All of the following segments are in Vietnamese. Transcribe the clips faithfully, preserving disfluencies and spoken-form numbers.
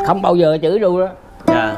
không bao giờ chửi ru đó. Dạ.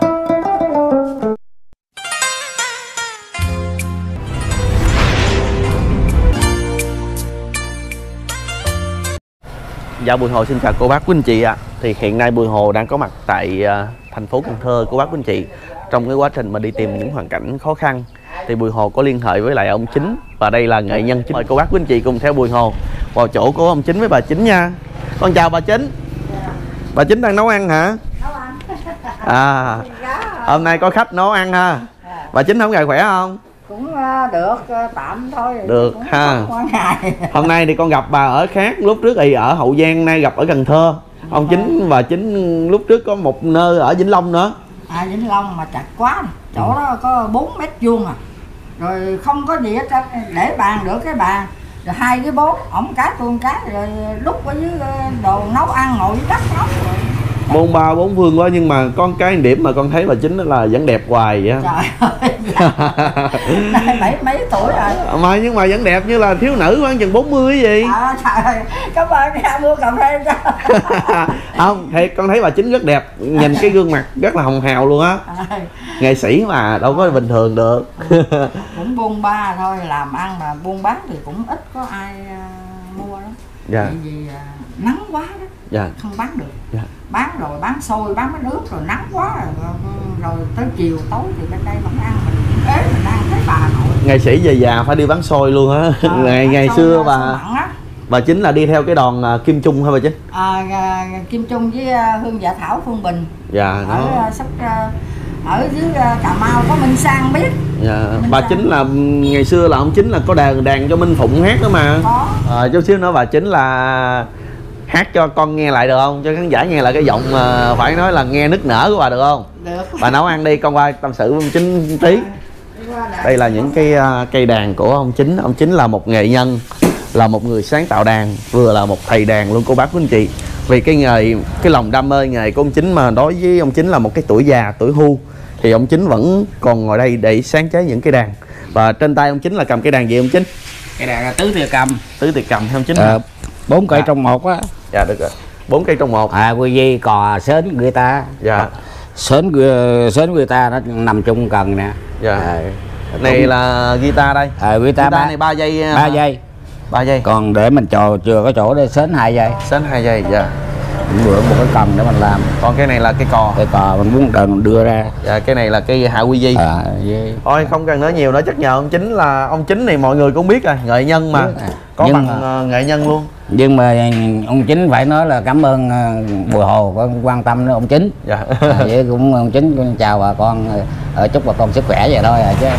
Dạ, Bùi Hồ xin chào cô bác quý anh chị ạ. À. Thì hiện nay Bùi Hồ đang có mặt tại uh, thành phố Cần Thơ cô bác quý anh chị. Trong cái quá trình mà đi tìm những hoàn cảnh khó khăn thì Bùi Hồ có liên hệ với lại ông Chính, và đây là nghệ nhân Chính. Mời cô bác quý anh chị cùng theo Bùi Hồ vào chỗ của ông Chính với bà Chính nha. Con chào bà Chính. Bà Chính đang nấu ăn hả? Nấu ăn. À, hôm nay có khách nấu ăn ha. Bà Chính hôm ngày khỏe không? Cũng được, tạm thôi. Được ha. Hôm nay thì con gặp bà ở khác, lúc trước thì ở Hậu Giang, nay gặp ở Cần Thơ. Ông Chính và Chính lúc trước có một nơi ở Vĩnh Long nữa. À, Vĩnh Long mà chặt quá, chỗ đó có bốn mét vuông à, rồi không có gì hết, để bàn được cái bàn, rồi hai cái bố, ổng cái tôi cái, rồi đút ở dưới đồ nấu ăn, ngồi dưới đất nấu rồi. Bốn ba bốn phương quá, nhưng mà con cái điểm mà con thấy bà Chính là vẫn đẹp hoài vậy. Trời ơi, dạ. mấy mấy tuổi rồi mà nhưng mà vẫn đẹp như là thiếu nữ khoảng chừng bốn mươi cái gì. À, trời ơi, cảm ơn ra mua cà phê cho. Không, thiệt con thấy bà Chính rất đẹp, nhìn cái gương mặt rất là hồng hào luôn á. À, nghệ sĩ mà đâu có bình thường được. Cũng buôn ba thôi, làm ăn mà buôn bán thì cũng ít có ai uh, mua đó. Dạ. Vì, vì uh, nắng quá đó. Dạ. Không bán được. Dạ. Bán rồi bán xôi, bán mấy nước rồi nắng quá rồi, rồi tới chiều tối thì bên đây vẫn ăn, mình ế mình đang thấy bà nội. Nghệ sĩ về già phải đi bán xôi luôn á. À, ngày ngày xưa bà bà Chính là đi theo cái đoàn uh, Kim Trung hả bà Chính? À, Kim Trung với uh, Hương Dạ Thảo, Phương Bình. Dạ. Ở uh, sắp uh, ở dưới uh, Cà Mau có Minh Sang biết. Dạ. Minh bà Sang. Chính là ngày xưa là ông Chính là có đàn đàn cho Minh Phụng hát đó mà. Có. À, chút xíu nữa bà Chính là hát cho con nghe lại được không, cho khán giả nghe lại cái giọng mà phải nói là nghe nức nở của bà được không? Được. Bà nấu ăn đi, con qua tâm sự với ông Chính tí. Đây là những cái uh, cây đàn của ông Chính. Ông Chính là một nghệ nhân, là một người sáng tạo đàn, vừa là một thầy đàn luôn cô bác quý anh chị. Vì cái nghề, cái lòng đam mê nghề của ông Chính, mà đối với ông Chính là một cái tuổi già, tuổi hưu, thì ông Chính vẫn còn ngồi đây để sáng chế những cái đàn. Và trên tay ông Chính là cầm cây đàn gì ông Chính? Cây đàn là tứ tiệt cầm. Tứ tiệt cầm ông Chính. Ờ, bốn cây à. Trong một á. Dạ được rồi. Bốn cây trong một. À, quy di, cò, sến, guitar. Dạ. Sến, sến guitar nó nằm chung cần nè. Dạ. À, này cũng... là guitar đây. À, guitar, guitar ba, này ba giây. ba giây. ba giây. Còn để mình trò chưa có chỗ để sến hai giây. Sến hai giây. Dạ. Bữa một cái cần để mình làm. Còn cái này là cái cò. Cái cò mình muốn cần đưa ra. Dạ, cái này là cái hạ quy di. À, dây. Thôi không cần nói nhiều nữa, chắc nhờ ông Chính, là ông Chính này mọi người cũng biết rồi, nghệ nhân mà. À. Có nhưng bằng mà, nghệ nhân luôn. Nhưng mà ông Chính phải nói là cảm ơn Bùi Hồ có quan tâm đến ông Chính. Dạ. À, vậy cũng ông Chính cũng chào bà con, ở chúc bà con sức khỏe vậy thôi à chứ.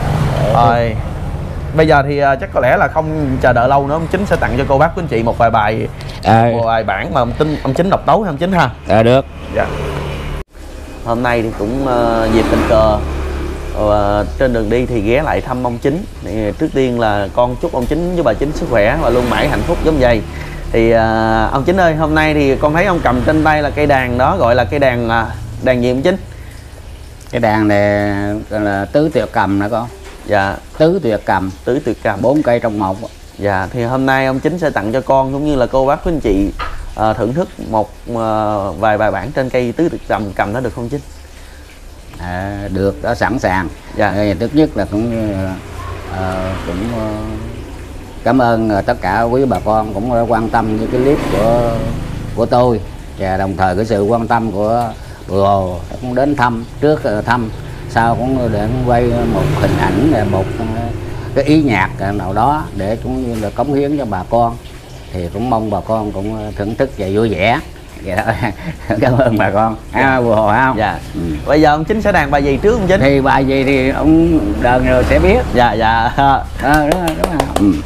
Rồi. Bây giờ thì chắc có lẽ là không chờ đợi lâu nữa, ông Chính sẽ tặng cho cô bác quý anh chị một vài bài, à, một vài bản mà ông Chính, ông Chính độc tấu hay ông Chính ha? À, được. Dạ. Hôm nay thì cũng uh, dịp tình cờ uh, trên đường đi thì ghé lại thăm ông Chính. Thì trước tiên là con chúc ông Chính với bà Chính sức khỏe và luôn mãi hạnh phúc giống vậy. Thì uh, ông Chính ơi, hôm nay thì con thấy ông cầm trên tay là cây đàn đó, gọi là cây đàn uh, đàn gì ông Chính? Cái đàn này là tứ tiệt cầm nè con. Dạ. Tứ tuyệt cầm. Tứ tuyệt cầm. Bốn cây trong một. Dạ. Thì hôm nay ông Chính sẽ tặng cho con cũng như là cô bác quý anh chị uh, thưởng thức một uh, vài bài bản trên cây tứ tuyệt cầm cầm đó được không Chính? À, được, đó sẵn sàng. Dạ. À, thứ nhất là cũng uh, cũng uh, cảm ơn uh, tất cả quý bà con cũng đã quan tâm như cái clip của của tôi, và đồng thời cái sự quan tâm của Bùi Hồ cũng đến thăm, trước uh, thăm sau cũng để quay một hình ảnh, một cái ý nhạc nào đó để cũng như là cống hiến cho bà con, thì cũng mong bà con cũng thưởng thức và vui vẻ vậy đó. Cảm ơn bà con. À, Bùi Hồ không? Dạ. Ừ. Bây giờ ông Chính sẽ đàn bài gì trước ông Chính? Thì bài gì thì ông đờn rồi sẽ biết. Dạ dạ. À, đúng rồi, đúng rồi. Ừ.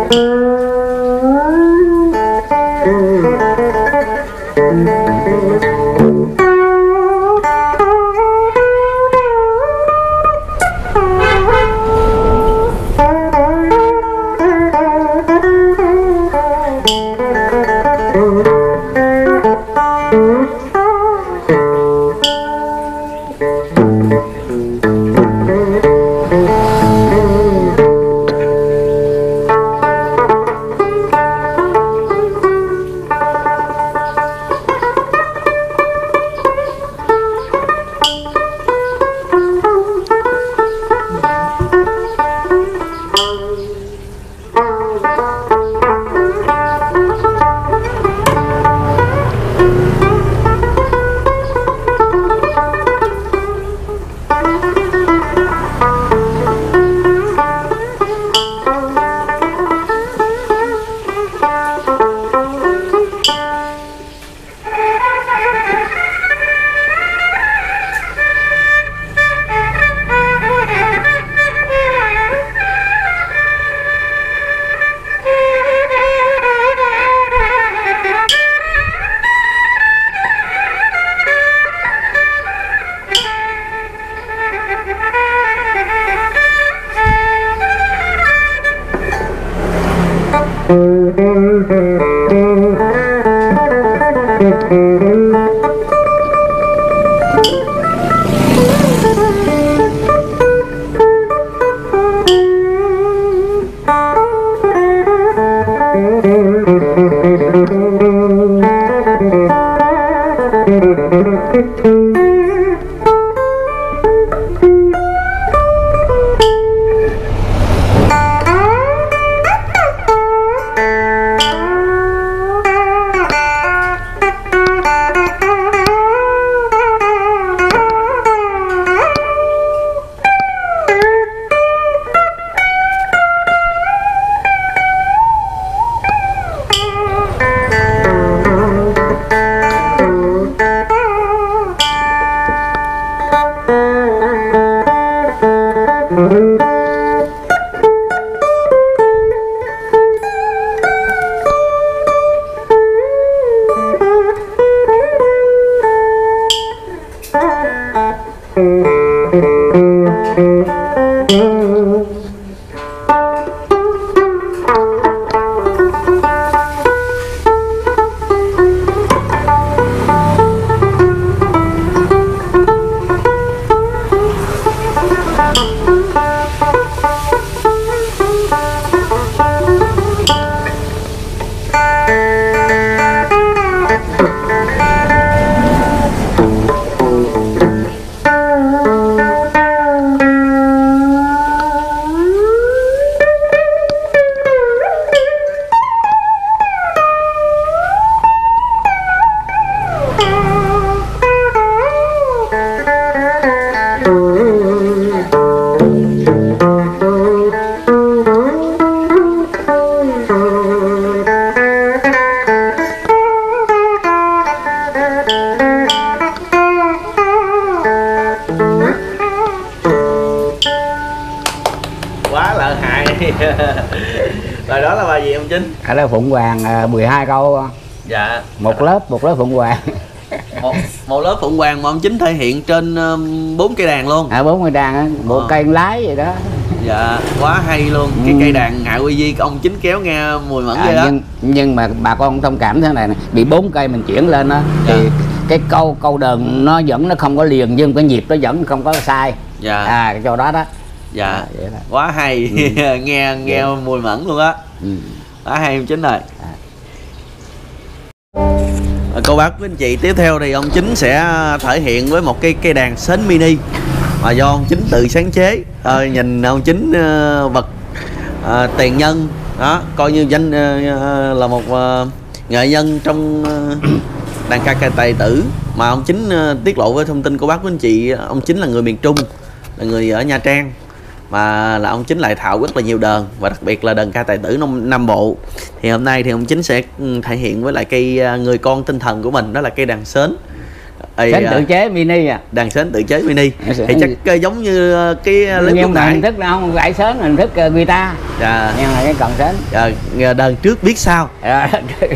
Rồi đó là bài gì ông Chính? Ở đó Phụng Hoàng mười hai câu. Dạ. Một lớp, một lớp Phụng Hoàng. một, một lớp Phụng Hoàng mà ông Chính thể hiện trên bốn uh, cây đàn luôn. À bốn cây đàn á, một à. cây lái vậy đó. Dạ, quá hay luôn. Ừ. Cái cây đàn Hạ Quy Di ông Chính kéo nghe mùi mẫn à, vậy đó. Nhưng, nhưng mà bà con thông cảm thế này, này bị bốn cây mình chuyển lên á, dạ. Thì cái câu câu đờn nó vẫn nó không có liền, nhưng cái nhịp nó vẫn không có sai. Dạ. À cho đó đó. Dạ. À, quá hay. Ừ. nghe nghe dạ. mùi mẫn luôn á. Ừ. Quá hay ông Chính rồi. À. Cô bác với anh chị, tiếp theo thì ông Chính sẽ thể hiện với một cái cây đàn sến mini mà do ông Chính tự sáng chế. À, nhìn ông Chính uh, vật uh, tiền nhân đó, coi như danh uh, là một uh, nghệ nhân trong uh, đàn ca ca tài tử. Mà ông Chính uh, tiết lộ với thông tin cô bác với anh chị, ông Chính là người miền Trung, là người ở Nha Trang, mà là ông Chính lại thạo rất là nhiều đờn, và đặc biệt là đờn ca tài tử Nam, Nam Bộ. Thì hôm nay thì ông Chính sẽ thể hiện với lại cây người con tinh thần của mình, đó là cây đàn sến. Sến tự chế mini à. Đàn sến tự chế mini thì chắc giống như cái clip lúc nãy. Hình thức nào không gãy sến, hình thức guitar. Dạ. Nhưng mà cái cần sến. Dạ, đờn trước biết sau. Dạ.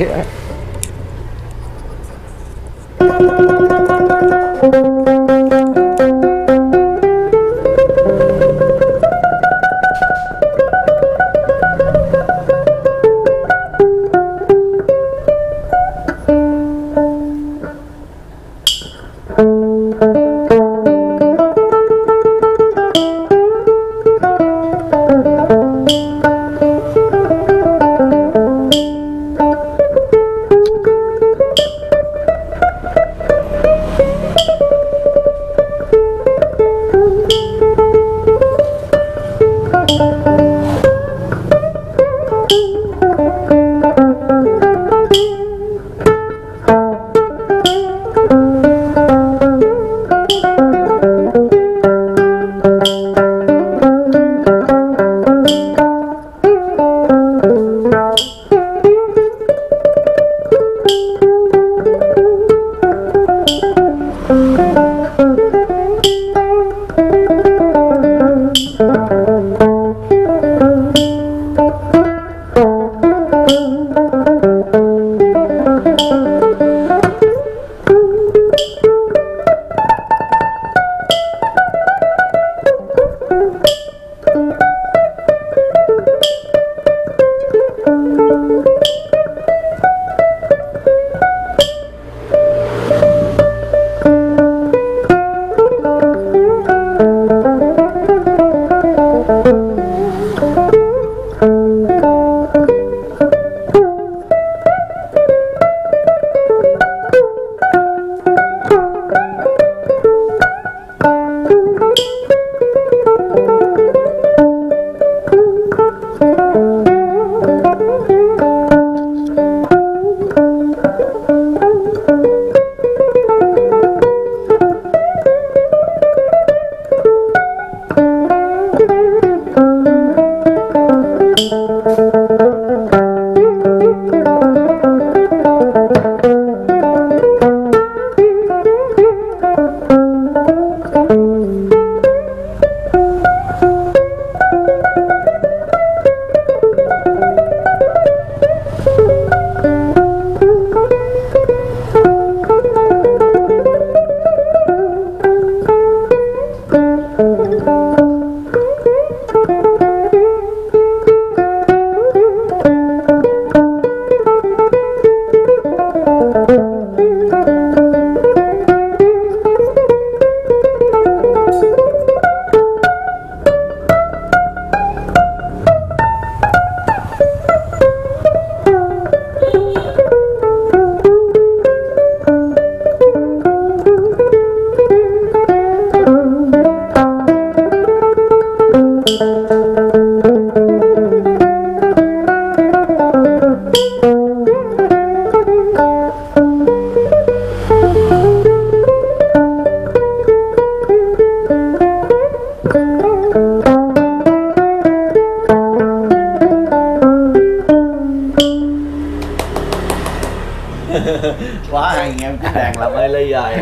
Quá hay, em cái đàn làm mê ly rồi.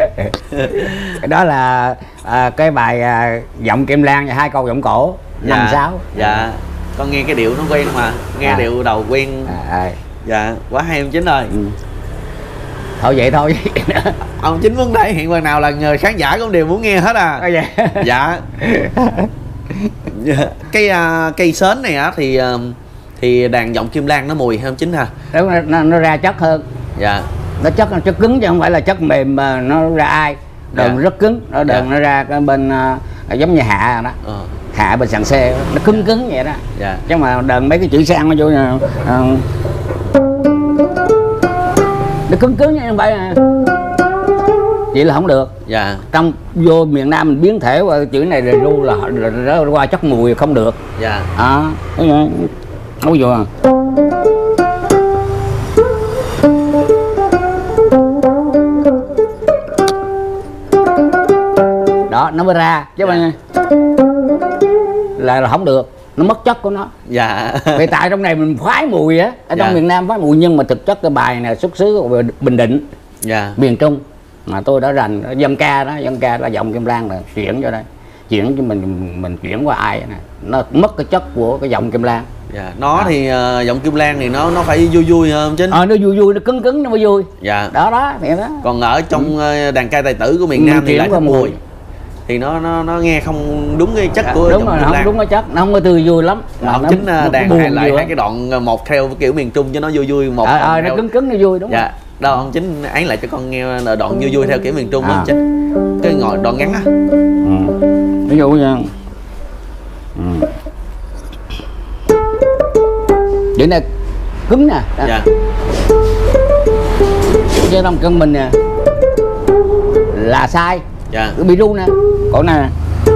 Cái đó là à, cái bài à, giọng Kim Lan và hai câu giọng cổ năm Dạ, sáu. dạ. Con nghe cái điệu nó quen mà, nghe À. điệu đầu quen. À, à. Dạ, quá hay em Chính ơi. Ừ. Thôi vậy thôi. Ông Chính muốn thể hiện phần nào là người khán giả cũng đều muốn nghe hết à. Có vậy. Dạ. Cái uh, cây sến này á thì uh, thì đàn giọng Kim Lan nó mùi hơn Chính ha. Đúng, nó, nó ra chất hơn. Dạ. Nó chất nó chất cứng chứ không phải là chất mềm mà nó ra ai. Đờn Dạ. rất cứng, nó đờn Dạ. nó ra cái bên uh, giống như hạ đó. Ờ. Hạ bên sàn xe nó cứng cứng vậy đó. Dạ. Chứ mà đờn mấy cái chữ sang nó vô uh, nó cứng cứng như không phải à. Vậy là không được. Dạ. Trong vô miền Nam mình biến thể qua chữ này rồi ru là, là, là, là qua chất mùi không được. Dạ. À, không vô à. Đó nó mới ra chứ mà là, là không được, nó mất chất của nó. Dạ. Vì tại trong này mình khoái mùi á, ở trong Dạ. miền Nam khoái mùi, nhưng mà thực chất cái bài này xuất xứ của Bình Định, Dạ. miền Trung, mà tôi đã rành dân ca đó, dân ca là giọng Kim Lan là chuyển cho đây, chuyển cho mình mình chuyển qua ai nè, nó mất cái chất của cái giọng Kim Lan. Dạ, nó à. thì uh, giọng Kim Lan thì nó nó phải vui vui không Chính? Ờ, nó vui vui, nó cứng cứng nó mới vui. Dạ. Đó đó, thì đó. Còn ở trong uh, đàn ca tài tử của miền Nam thì lại không mùi. Thì nó nó nó nghe không đúng cái chất dạ, của đúng giọng rồi, Kim không Lan. Đúng cái chất, nó không có tươi vui lắm. Mà ông Chính uh, đàn hai lại hai cái đoạn một theo cái kiểu miền Trung cho nó vui vui, một ờ, ờ, nó cứng cứng nó vui đúng dạ. rồi. Đâu ông Chính án lại cho con nghe đoạn vui vui theo kiểu miền Trung à. Đó Chính. Cái ngồi đoạn ngắn á. Ừ. Ví dụ như ừ. Vậy này cứng nè. Dạ. Chứ trong cân mình nè là sai. Dạ. Cứ bị ru nè. Còn nè.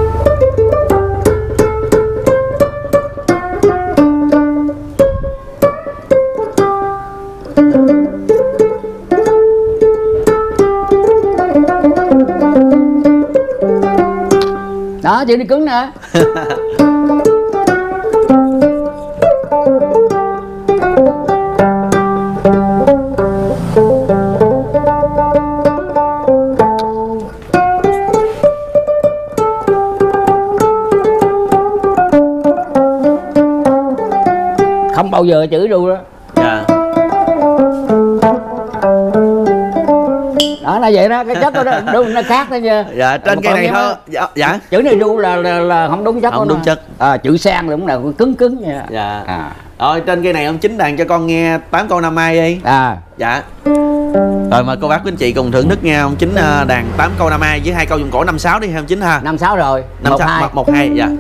Đó, chữ nó cứng nè. Không bao giờ chữ ru đó. Dạ. Đó là vậy đó, cái chất đó, đó đúng, nó khác đó nha. Dạ, trên cây này thôi. Dạ, dạ. Chữ này ru là, là, là không đúng chất. Không đúng chất. À, chữ sang đúng là cứng cứng nha. Dạ. À. Rồi trên cây này ông Chính đàn cho con nghe tám câu năm ai đi. À. Dạ. Rồi mời cô bác quý anh chị cùng thưởng thức nghe ông Chính đàn tám câu năm ai với hai câu dùng cổ năm sáu đi ha ông Chính ha. năm sáu rồi. năm sáu một hai dạ.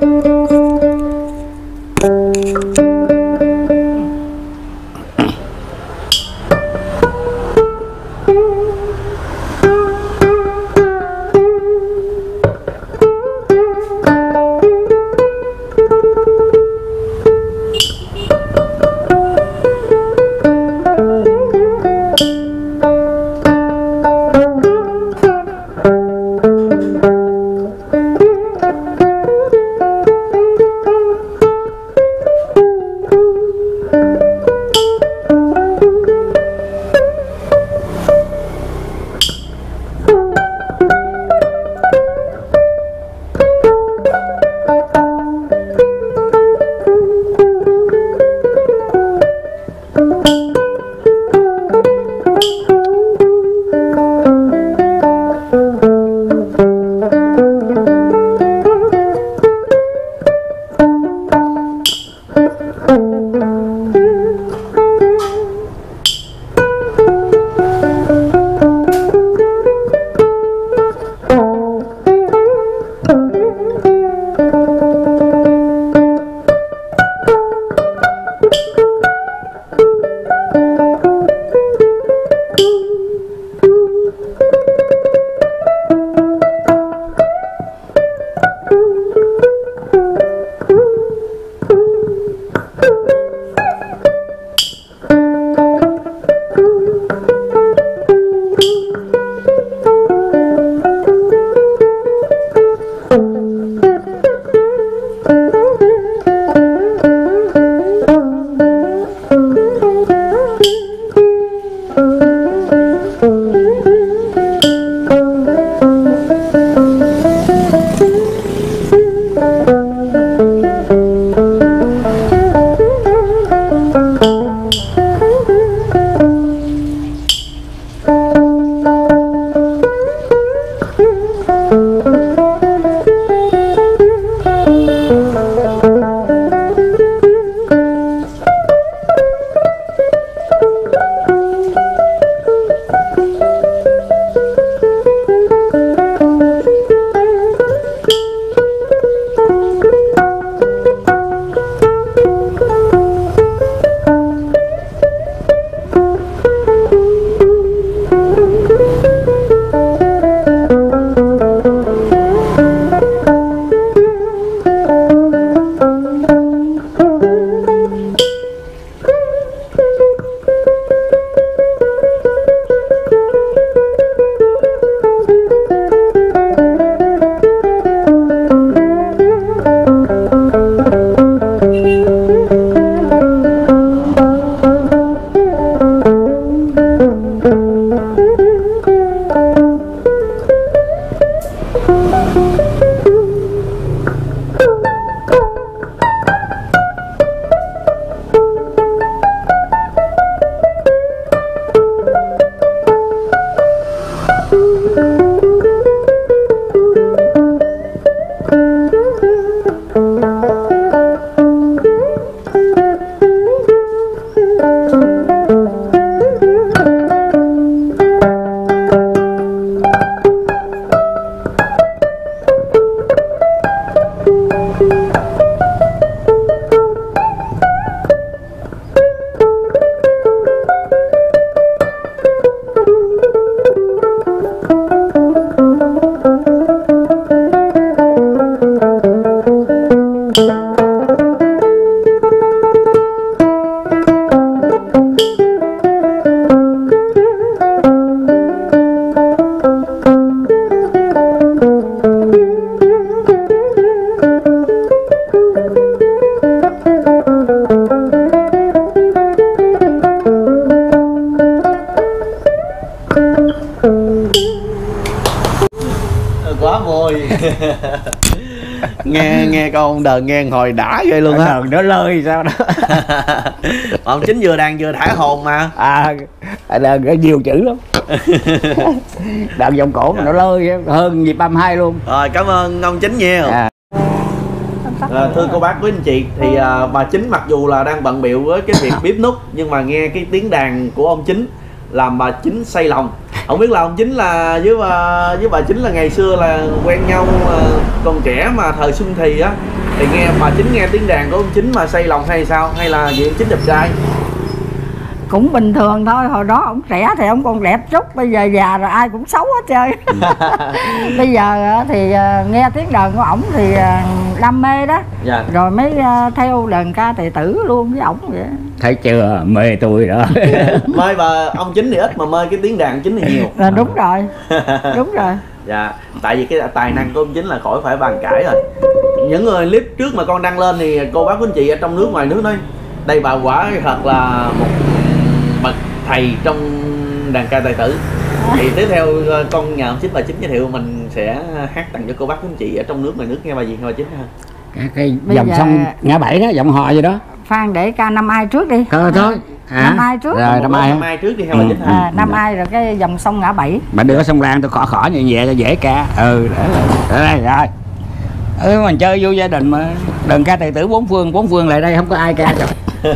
nghe nghe câu ông Đờn nghe hồi đã ghê luôn á. Đờn nó lơi sao đó. Ông Chính vừa đàn vừa thả hồn mà. À, Đờn có nhiều chữ lắm. Đờn giọng cổ mà nó lơi hơn nhịp âm hai luôn. Rồi cảm ơn ông Chính nhiều. À. À, thưa cô bác quý anh chị, thì à, bà Chính mặc dù là đang bận bịu với cái việc bếp nút, nhưng mà nghe cái tiếng đàn của ông Chính làm bà Chính say lòng. Không biết là ông Chính là với bà, với bà Chính là ngày xưa là quen nhau còn trẻ mà thời xuân thì á, thì nghe bà Chính nghe tiếng đàn của ông Chính mà say lòng hay sao, hay là vì ông Chính đẹp trai? Cũng bình thường thôi, hồi đó ông trẻ thì ông còn đẹp chút, bây giờ già rồi ai cũng xấu hết trơn. Bây giờ thì nghe tiếng đàn của ổng thì đam mê đó. Dạ. Rồi mới theo đàn ca tài tử luôn với ổng vậy. Thấy chưa, mê tôi đó. Mê bà ông Chính thì ít mà mê cái tiếng đàn Chính thì nhiều. À, đúng rồi. Đúng rồi. Dạ, tại vì cái tài năng của ông Chính là khỏi phải bàn cãi rồi. Những người clip trước mà con đăng lên thì cô bác quý anh chị ở trong nước ngoài nước nói đây bà quả thật là một bậc thầy trong đàn ca tài tử. Thì tiếp theo con nhờ ông Chính bà Chính giới thiệu mình sẽ hát tặng cho cô bác quý anh chị ở trong nước ngoài nước nghe bài gì bà Chính ha? Cái, cái dòng giờ... sông ngã bảy đó, giọng hò gì đó. Phan để ca năm ai trước đi. Thôi thôi. À, năm ai trước. Rồi năm ai. Năm ai trước đi theo bà Chính ha. À, năm ai rồi cái dòng sông ngã bảy. Bạn đưa sông Lan tôi khỏ khỏ như vậy cho dễ ca. Ừ, để đây rồi. Ừ, mình chơi vui gia đình mà. Đừng ca tài tử bốn phương, bốn phương lại đây không có ai ca rồi.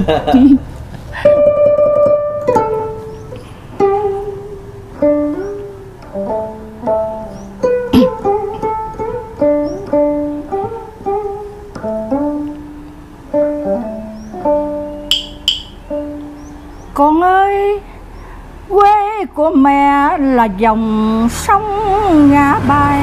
Con ơi, quê của mẹ là dòng sông ngã bảy.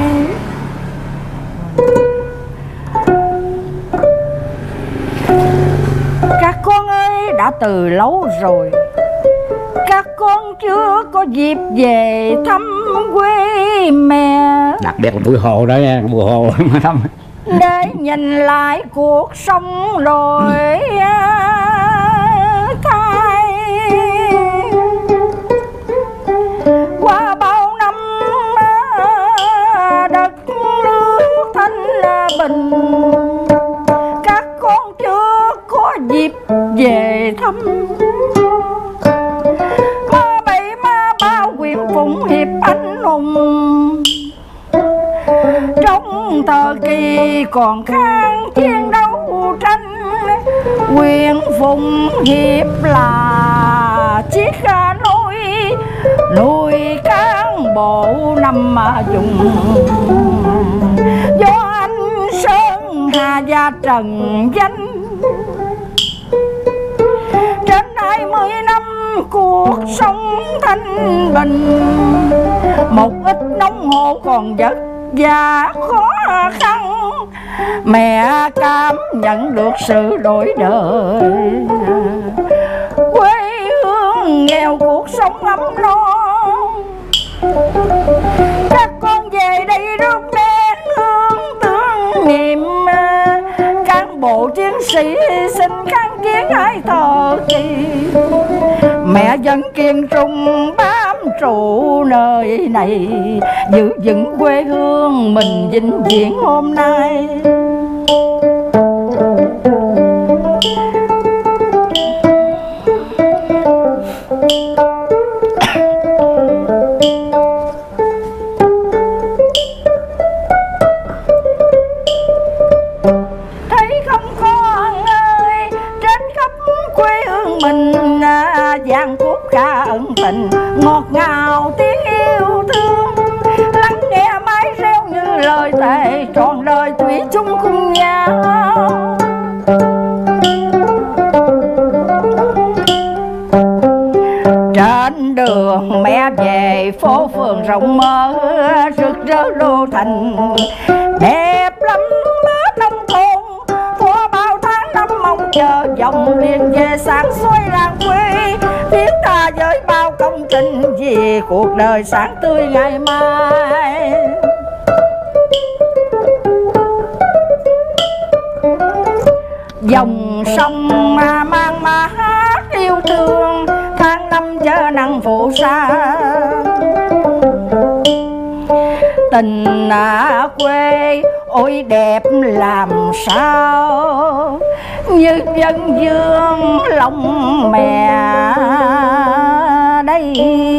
Các con ơi, đã từ lâu rồi các con chưa có dịp về thăm quê mẹ. Đặc biệt là buổi hồ đó nha, buổi hồ mà thăm. Để nhìn lại cuộc sống rồi thay. Qua bao năm đất nước thanh bình, các con chưa có dịp về thăm. Ma bảy ma ba quyện Phụng Hiệp anh hùng, trong thời kỳ còn kháng chiến đấu tranh, quyền Phụng Hiệp là chiếc nối nuôi cán bộ nằm vùng. Do anh Sơn Hà và Trần Danh trên hai mươi năm cuộc sống thanh bình, một ít nông hộ còn vất và khó khăn, mẹ cảm nhận được sự đổi đời. Quê hương nghèo cuộc sống ấm no, các con về đây rước đến hương tưởng niệm cán bộ chiến sĩ xin kháng chiến hai thời kỳ. Mẹ vẫn kiên trung bám trụ nơi này, giữ vững quê hương mình vĩnh viễn hôm nay. Thấy không con ơi, trên khắp quê hương mình giang khúc ca ân tình, ngọt ngào tiếng yêu thương, lắng nghe mái reo như lời thề trọn đời thủy chung cùng nhau. Trên đường mẹ về phố phường rộng mơ, rực rỡ đô thành đẹp lắm nông thôn. Qua bao tháng năm mong chờ dòng liền về sáng xoay làng quê, thiết tha với bao công trình vì cuộc đời sáng tươi ngày mai. Dòng sông mang má hát yêu thương, tháng năm chớ nắng phù sa. tình à quê ôi đẹp làm sao, như dân dương lòng mẹ đây.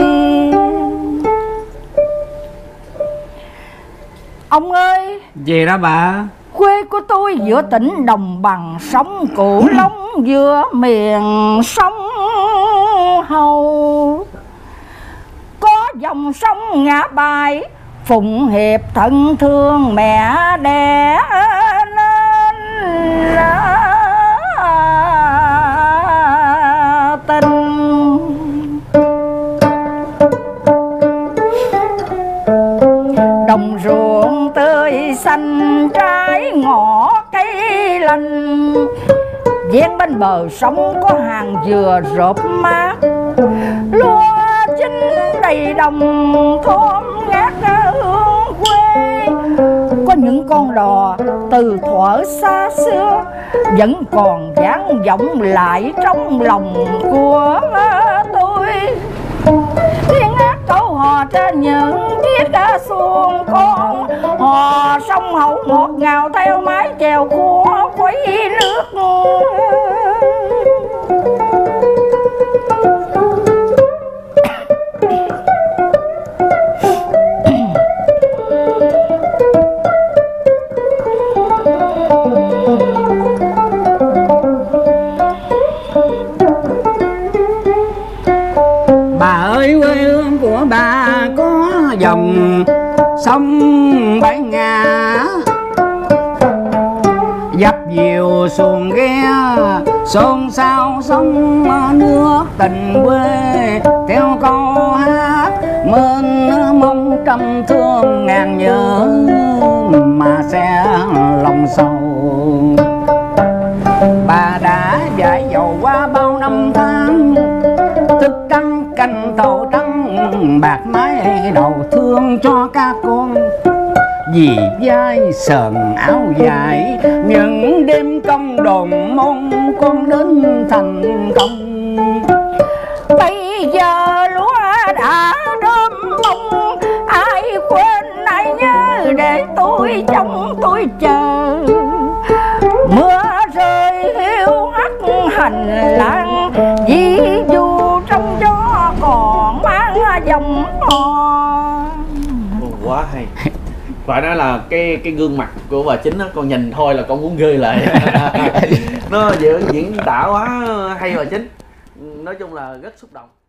Ông ơi. Gì đó bà? Quê của tôi giữa tỉnh đồng bằng sông Cửu Long, giữa miền sông Hầu. Có dòng sông Ngã Bài, Phụng Hiệp thân thương mẹ đẻ nên tình. Đồng ruộng tươi xanh trái ngõ cây lành, ven bên bờ sông có hàng dừa rộp mát, lúa chín đầy đồng thơm ngát hương quê. Có những con đò từ thuở xa xưa vẫn còn vang vọng lại trong lòng của tôi. Tiếng hát câu hò trên những chiếc xuồng con, hò sông Hậu ngọt ngào theo mái chèo của khuấy nước. Bà ơi, quê hương của bà có dòng sông Bãi Ngà, dập dìu xuồng ghe xôn xao sông nước tình quê. Theo câu hát mênh mông trăm thương ngàn nhớ mà sẽ lòng sầu. Bà đã dạy dầu qua bao năm tháng, thức trắng canh tàu trắng bạc mái đầu thương cho các con. Vì vai sờn áo dài những đêm công đồn mong con đến thành công. Bây giờ lúa đã đơm bông, ai quên ai nhớ để tôi trong tôi chờ. Mưa rơi hiu hắt hành lang, ví dụ trong gió còn mang dòng hò. Quá hay. Phải nói là cái cái gương mặt của bà Chính á, con nhìn thôi là con muốn gơi lại. Nó diễn diễn tả quá hay bà Chính. Nói chung là rất xúc động.